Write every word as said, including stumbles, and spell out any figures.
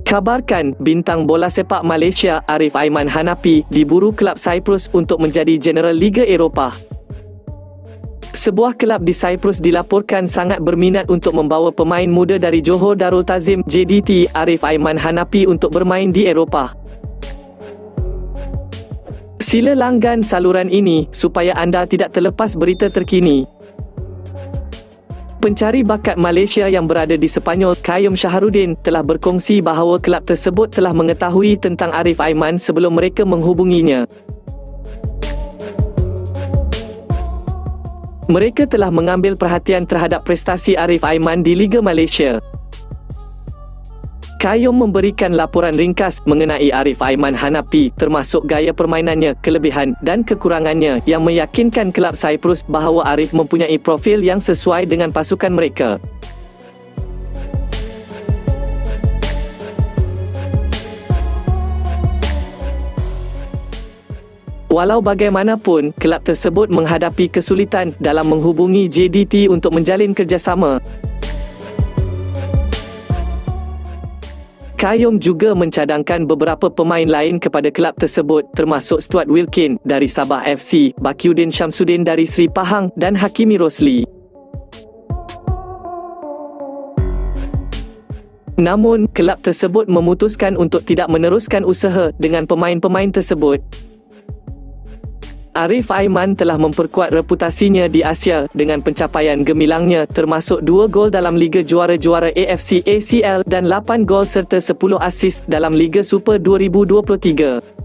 Kabarkan, bintang bola sepak Malaysia Arif Aiman Hanapi diburu kelab Cyprus untuk menjadi Jeneral Liga Eropah. Sebuah kelab di Cyprus dilaporkan sangat berminat untuk membawa pemain muda dari Johor Darul Ta'zim J D T Arif Aiman Hanapi untuk bermain di Eropah. Sila langgan saluran ini supaya anda tidak terlepas berita terkini. Pencari bakat Malaysia yang berada di Sepanyol, Qayyum Shahrudin, telah berkongsi bahawa kelab tersebut telah mengetahui tentang Arif Aiman sebelum mereka menghubunginya. Mereka telah mengambil perhatian terhadap prestasi Arif Aiman di Liga Malaysia. Qayyum memberikan laporan ringkas mengenai Arif Aiman Hanapi, termasuk gaya permainannya, kelebihan dan kekurangannya, yang meyakinkan kelab Cyprus bahawa Arif mempunyai profil yang sesuai dengan pasukan mereka. Walau bagaimanapun, kelab tersebut menghadapi kesulitan dalam menghubungi J D T untuk menjalin kerjasama. Qayyum juga mencadangkan beberapa pemain lain kepada kelab tersebut, termasuk Stuart Wilkin dari Sabah F C, Bakyudin Syamsuddin dari Sri Pahang dan Hakimi Rosli. Namun, kelab tersebut memutuskan untuk tidak meneruskan usaha dengan pemain-pemain tersebut. Arif Aiman telah memperkuat reputasinya di Asia dengan pencapaian gemilangnya, termasuk dua gol dalam Liga Juara-Juara A F C A C L dan lapan gol serta sepuluh assist dalam Liga Super dua ribu dua puluh tiga.